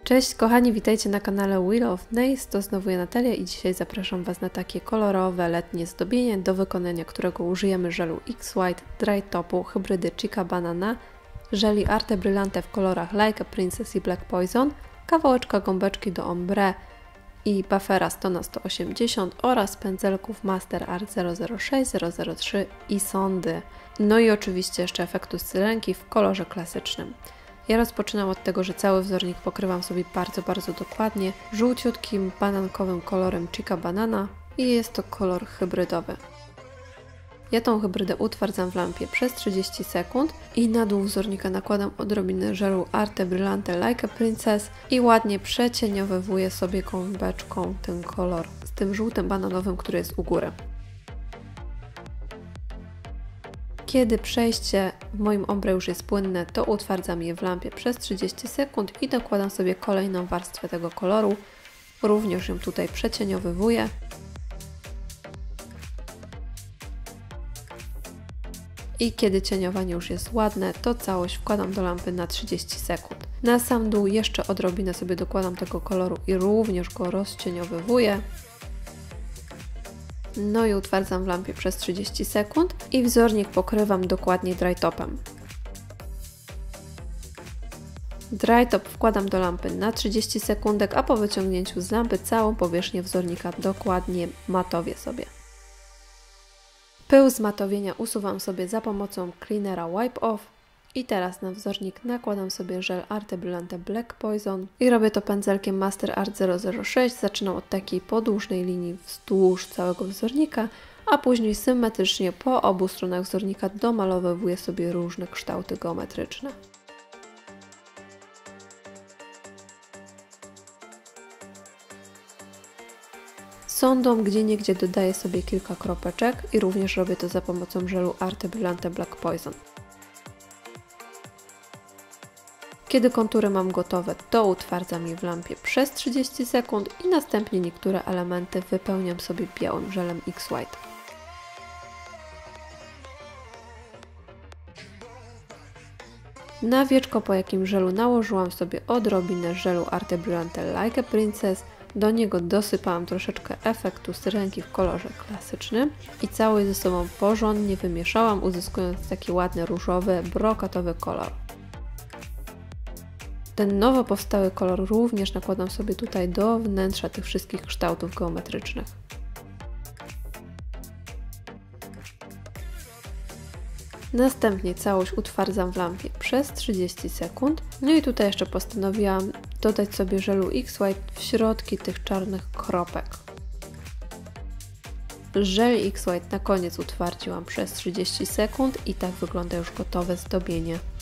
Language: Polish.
Cześć kochani, witajcie na kanale Wheel of Nails, to znowu ja Natalia i dzisiaj zapraszam Was na takie kolorowe letnie zdobienie, do wykonania którego użyjemy żelu X-White, Dry Topu, hybrydy Chica Banana, żeli Arte Brillante w kolorach Like a Princess i Black Poison, kawałeczka gąbeczki do ombre i buffera 100×180 oraz pędzelków Master Art 006, 003 i sondy. No i oczywiście jeszcze efektu syrenki w kolorze klasycznym. Ja rozpoczynam od tego, że cały wzornik pokrywam sobie bardzo dokładnie żółciutkim banankowym kolorem Chica Banana i jest to kolor hybrydowy. Ja tą hybrydę utwardzam w lampie przez 30 sekund i na dół wzornika nakładam odrobinę żelu Arte Brillante Like a Princess i ładnie przecieniowywuję sobie gąbeczką ten kolor z tym żółtym bananowym, który jest u góry. Kiedy przejście w moim ombre już jest płynne, to utwardzam je w lampie przez 30 sekund i dokładam sobie kolejną warstwę tego koloru. Również ją tutaj przecieniowywuję. I kiedy cieniowanie już jest ładne, to całość wkładam do lampy na 30 sekund. Na sam dół jeszcze odrobinę sobie dokładam tego koloru i również go rozcieniowywuję. No i utwardzam w lampie przez 30 sekund i wzornik pokrywam dokładnie dry topem. Dry top wkładam do lampy na 30 sekundek, a po wyciągnięciu z lampy całą powierzchnię wzornika dokładnie matowię sobie. Pył z matowienia usuwam sobie za pomocą cleanera Wipe Off i teraz na wzornik nakładam sobie żel Arte Brillante Black Poison i robię to pędzelkiem Master Art 006. Zaczynam od takiej podłużnej linii wzdłuż całego wzornika, a później symetrycznie po obu stronach wzornika domalowywuję sobie różne kształty geometryczne. Sondą gdzieniegdzie dodaję sobie kilka kropeczek i również robię to za pomocą żelu Arte Brillante Black Poison. Kiedy kontury mam gotowe, to utwardzam je w lampie przez 30 sekund i następnie niektóre elementy wypełniam sobie białym żelem X-White. Na wieczko, po jakim żelu nałożyłam sobie odrobinę żelu Arte Brillante Like a Princess, do niego dosypałam troszeczkę efektu syrenki w kolorze klasycznym i całość ze sobą porządnie wymieszałam, uzyskując taki ładny różowy, brokatowy kolor. Ten nowo powstały kolor również nakładam sobie tutaj do wnętrza tych wszystkich kształtów geometrycznych. Następnie całość utwardzam w lampie przez 30 sekund. No i tutaj jeszcze postanowiłam dodać sobie żelu X-White w środki tych czarnych kropek. Żel X-White na koniec utwardziłam przez 30 sekund i tak wygląda już gotowe zdobienie.